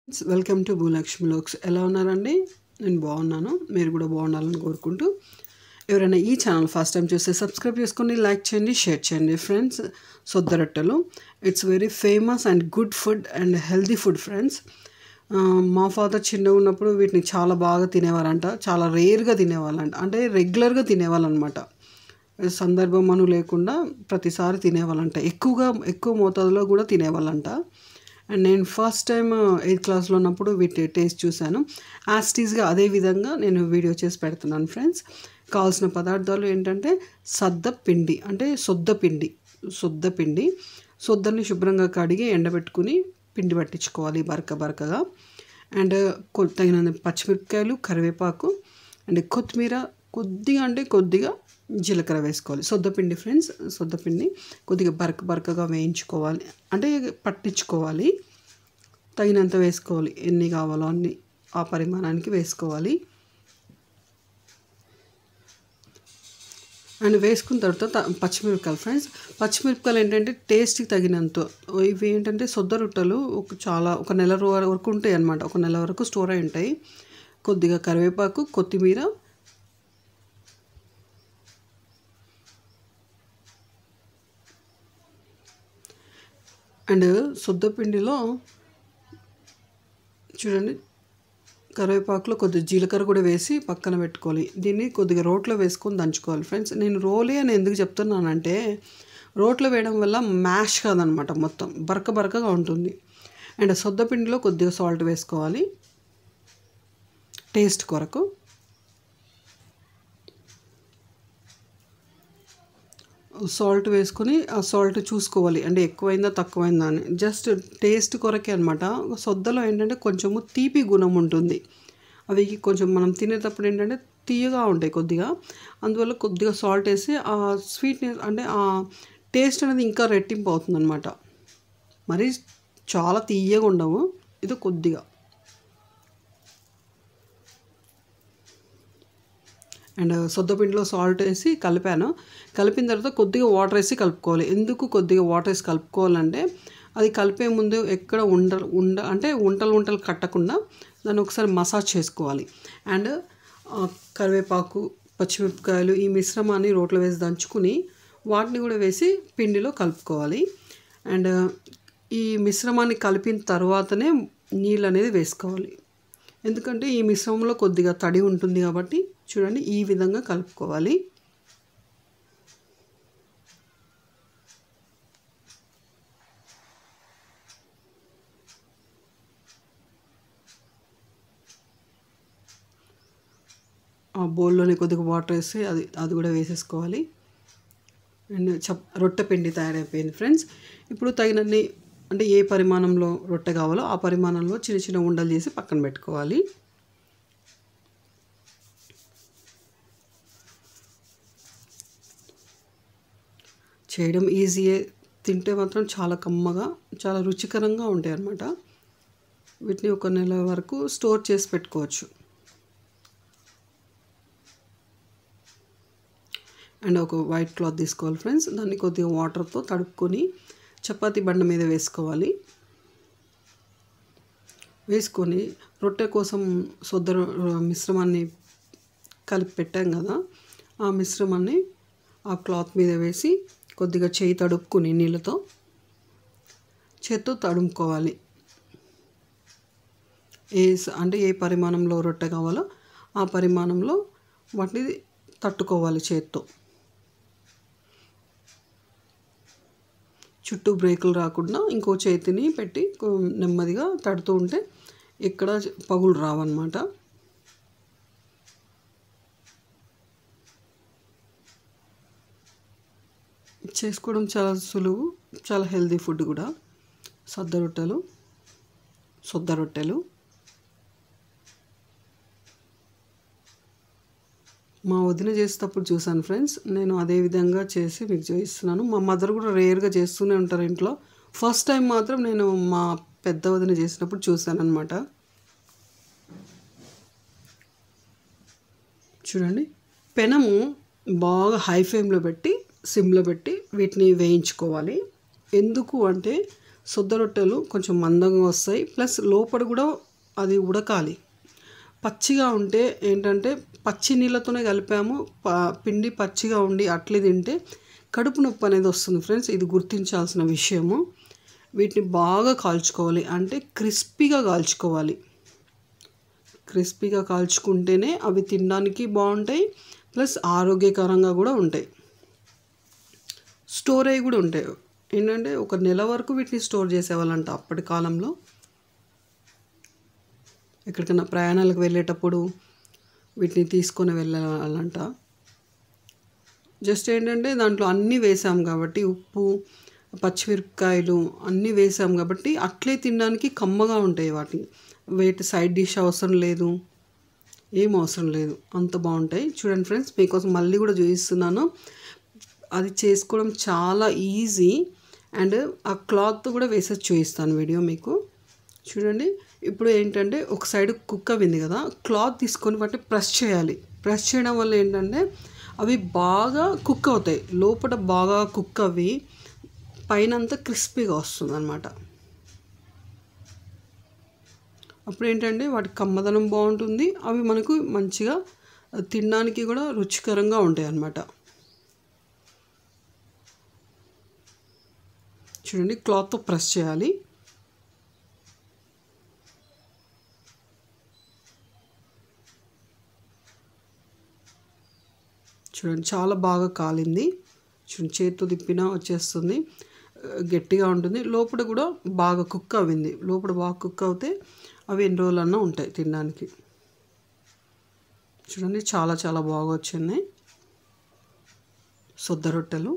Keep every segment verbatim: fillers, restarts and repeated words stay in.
Welcome to Bhulakshmi లోక్స్. ఎలా ఉన్నారండి? నేను బాగున్నాను, మీరు కూడా బాగుండాలని కోరుకుంటూ, ఎవరైనా ఈ ఛానల్ ఫస్ట్ టైం చూస్తే సబ్స్క్రైబ్ చేసుకొని లైక్ చేయండి, షేర్ చేయండి. ఫ్రెండ్స్, సొద్ద రొట్టెలు it's very famous and good food and healthy food friends. మా ఫాదర్ చిన్నగా ఉన్నప్పుడు వీటిని చాలా బాగా తినేవారంట, చాలా రేర్గా తినేవాళ్ళంట, అంటే రెగ్యులర్గా తినేవాళ్ళనమాట. సందర్భం అను లేకుండా ప్రతిసారి తినేవాళ్ళంట, ఎక్కువగా ఎక్కువ మోతాదులో కూడా తినేవాళ్ళంట. అండ్ నేను ఫస్ట్ టైం ఎయిత్ క్లాస్లో ఉన్నప్పుడు వీటి టేస్ట్ చూశాను. యాస్టీస్గా అదే విధంగా నేను వీడియో చేసి పెడుతున్నాను ఫ్రెండ్స్. కావాల్సిన పదార్థాలు ఏంటంటే సద్ద పిండి, అంటే సొద్ద పిండి సొద్ద పిండి సొద్దని శుభ్రంగా కడిగి ఎండబెట్టుకుని పిండి పట్టించుకోవాలి బరక బరకగా. అండ్ తగిన పచ్చిమిరపకాయలు, కరివేపాకు అండ్ కొత్తిమీర, కొద్దిగా అంటే కొద్దిగా జీలకర్ర వేసుకోవాలి. సొద్దపిండి ఫ్రెండ్స్, సొద్దపిండి కొద్దిగా బరక బరకగా వేయించుకోవాలి, అంటే పట్టించుకోవాలి. తగినంత వేసుకోవాలి, ఎన్ని కావాలో అన్ని ఆ పరిమాణానికి వేసుకోవాలి. అండ్ వేసుకున్న తర్వాత పచ్చిమిరపకాయలు ఫ్రెండ్స్, పచ్చిమిరపకాయలు ఏంటంటే టేస్ట్కి తగినంత. ఇవి ఏంటంటే సొద్ద రొట్టెలు ఒక చాలా ఒక నెల వరకు ఉంటాయి అన్నమాట, ఒక నెల వరకు స్టోర్ అయి ఉంటాయి. కొద్దిగా కరివేపాకు, కొత్తిమీర, అండ్ సొద్దపిండిలో చూడండి కరివేపాకులో కొద్దిగా జీలకర్ర కూడా వేసి పక్కన పెట్టుకోవాలి. దీన్ని కొద్దిగా రోట్లో వేసుకొని దంచుకోవాలి ఫ్రెండ్స్. నేను రోలే అని ఎందుకు చెప్తున్నానంటే, రోట్లో వేయడం వల్ల మ్యాష్ కాదనమాట, మొత్తం బరక బరకగా ఉంటుంది. అండ్ సొద్దపిండిలో కొద్దిగా సాల్ట్ వేసుకోవాలి టేస్ట్ కొరకు. సాల్ట్ వేసుకొని ఆ సాల్ట్ చూసుకోవాలి, అంటే ఎక్కువైందా తక్కువైందా అని, జస్ట్ టేస్ట్ కొరకే అనమాట. సొద్దలో ఏంటంటే కొంచెము తీపి గుణం ఉంటుంది, అవి కొంచెం మనం తినేటప్పుడు ఏంటంటే తీయగా ఉంటాయి కొద్దిగా, అందువల్ల కొద్దిగా సాల్ట్ వేసి ఆ స్వీట్నెస్ అంటే ఆ టేస్ట్ అనేది ఇంకా రెట్టింపు అవుతుంది అనమాట. మరి చాలా తీయగా ఉండవు, ఇది కొద్దిగా. అండ్ సొద్దపిండిలో సాల్ట్ వేసి కలిపాను. కలిపిన తర్వాత కొద్దిగా వాటర్ వేసి కలుపుకోవాలి. ఎందుకు కొద్దిగా వాటర్ వేసి కలుపుకోవాలంటే, అది కలిపే ముందు ఎక్కడ ఉండ ఉండ అంటే ఉంటలు ఉంటలు కట్టకుండా దాన్ని ఒకసారి మసాజ్ చేసుకోవాలి. అండ్ కరివేపాకు, పచ్చిమిరపకాయలు ఈ మిశ్రమాన్ని రోట్లో వేసి దంచుకుని వాటిని కూడా వేసి పిండిలో కలుపుకోవాలి. అండ్ ఈ మిశ్రమాన్ని కలిపిన తర్వాతనే నీళ్ళు అనేది వేసుకోవాలి, ఎందుకంటే ఈ మిశ్రమంలో కొద్దిగా తడి ఉంటుంది కాబట్టి. చూడండి, ఈ విధంగా కలుపుకోవాలి. ఆ బౌల్లోనే కొద్దిగా వాటర్ వేసి అది అది కూడా వేసేసుకోవాలి. అండ్ చప్ రొట్టె పిండి తయారైపోయింది ఫ్రెండ్స్. ఇప్పుడు తగినన్ని, అంటే ఏ పరిమాణంలో రొట్టె కావాలో ఆ పరిమాణంలో చిన్న చిన్న ఉండలు చేసి పక్కన పెట్టుకోవాలి. చేయడం ఈజీయే, తింటే మాత్రం చాలా కమ్మగా, చాలా రుచికరంగా ఉంటాయి అన్నమాట. వీటిని ఒక నెల వరకు స్టోర్ చేసి పెట్టుకోవచ్చు. అండ్ ఒక వైట్ క్లాత్ తీసుకోవాలి ఫ్రెండ్స్, దాన్ని కొద్దిగా వాటర్తో తడుపుకొని చపాతీ బండ మీద వేసుకోవాలి. వేసుకొని రొట్టె కోసం సొద్ద మిశ్రమాన్ని కలిపి పెట్టాం కదా, ఆ మిశ్రమాన్ని ఆ క్లాత్ మీద వేసి కొద్దిగా చేయి తడుపుకొని నీళ్ళతో చేత్తో తడుముకోవాలి. ఏ అంటే ఏ పరిమాణంలో రొట్టె కావాలో ఆ పరిమాణంలో వాటిని తట్టుకోవాలి చేత్తో. చుట్టూ బ్రేకులు రాకుండా ఇంకో చేతిని పెట్టి నెమ్మదిగా తడుతూ ఉంటే ఎక్కడ పగులు రావన్నమాట. చేసుకోవడం చాలా సులువు, చాలా హెల్దీ ఫుడ్ కూడా. సొద్ద రొట్టెలు, సొద్ద రొట్టెలు మా వదిన చేసేటప్పుడు చూశాను ఫ్రెండ్స్, నేను అదే విధంగా చేసి మీకు చూపిస్తున్నాను. మా మదర్ కూడా రేర్గా చేస్తూనే ఉంటారు ఇంట్లో. ఫస్ట్ టైం మాత్రం నేను మా పెద్ద వదిన చేసినప్పుడు చూశాను అనమాట. చూడండి, పెనము బాగా హై ఫ్లేమ్లో పెట్టి సిమ్లో పెట్టి వీటిని వేయించుకోవాలి. ఎందుకు అంటే సొద్ద రొట్టెలు కొంచెం మందంగా వస్తాయి, ప్లస్ లోపల కూడా అది ఉడకాలి. పచ్చిగా ఉంటే ఏంటంటే పచ్చి నీళ్ళతోనే కలిపాము, ప పిండి పచ్చిగా ఉండి అట్లే తింటే కడుపు నొప్పి అనేది వస్తుంది ఫ్రెండ్స్. ఇది గుర్తించాల్సిన విషయము. వీటిని బాగా కాల్చుకోవాలి, అంటే క్రిస్పీగా కాల్చుకోవాలి. క్రిస్పీగా కాల్చుకుంటేనే అవి తినడానికి బాగుంటాయి, ప్లస్ ఆరోగ్యకరంగా కూడా ఉంటాయి. స్టోర్ అయ్యి కూడా ఉంటాయి. ఏంటంటే ఒక నెల వరకు వీటిని స్టోర్ చేసేవాళ్ళంట అప్పటి కాలంలో. ఎక్కడికైనా ప్రయాణాలకు వెళ్ళేటప్పుడు వీటిని తీసుకొని వెళ్ళాలంట. జస్ట్ ఏంటంటే దాంట్లో అన్నీ వేసాం కాబట్టి, ఉప్పు, పచ్చిమిరపకాయలు అన్నీ వేసాం కాబట్టి అట్లే తినడానికి కమ్మగా ఉంటాయి. వాటిని వేటి సైడ్ డిష్ అవసరం లేదు, ఏం అవసరం లేదు, అంత బాగుంటాయి. చూడండి ఫ్రెండ్స్, మీకోసం మళ్ళీ కూడా చూపిస్తున్నాను. అది చేసుకోవడం చాలా ఈజీ, అండ్ ఆ క్లాత్ కూడా వేసేసి చూపిస్తాను వీడియో మీకు. చూడండి, ఇప్పుడు ఏంటంటే ఒక సైడ్ కుక్ అయింది కదా, క్లాత్ తీసుకొని వాటిని ప్రెస్ చేయాలి. ప్రెస్ చేయడం వల్ల ఏంటంటే అవి బాగా కుక్ అవుతాయి, లోపల బాగా కుక్ అవి పైన అంతా క్రిస్పీగా వస్తుంది అన్నమాట. అప్పుడు ఏంటంటే వాటి కమ్మదనం బాగుంటుంది, అవి మనకు మంచిగా తినడానికి కూడా రుచికరంగా ఉంటాయి అన్నమాట. చూడండి, క్లాత్తో ప్రెస్ చేయాలి. చూడండి, చాలా బాగా కాలింది. చూడండి, చేతితో తిప్పినా వచ్చేస్తుంది, గట్టిగా ఉంటుంది. లోపల కూడా బాగా కుక్ అయింది. లోపల బాగా కుక్ అవుతే అవి ఎన్ని రోజులన్నా ఉంటాయి తినడానికి. చూడండి, చాలా చాలా బాగా వచ్చినాయి సొద్ద రొట్టెలు.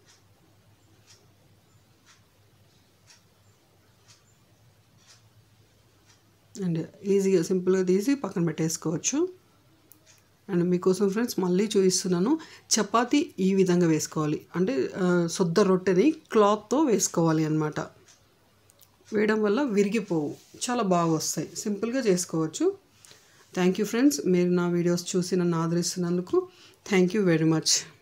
అండ్ ఈజీగా సింపుల్గా తీసి పక్కన పెట్టేసుకోవచ్చు. అండ్ మీకోసం ఫ్రెండ్స్ మళ్ళీ చూపిస్తున్నాను. చపాతీ ఈ విధంగా వేసుకోవాలి, అంటే సొద్ద రొట్టెని క్లాత్తో వేసుకోవాలి అన్నమాట. వేయడం వల్ల విరిగిపోవు, చాలా బాగా వస్తాయి, సింపుల్గా చేసుకోవచ్చు. థ్యాంక్ యూ ఫ్రెండ్స్, మీరు నా వీడియోస్ చూసి నన్ను ఆదరిస్తున్నందుకు థ్యాంక్ యూ వెరీ మచ్.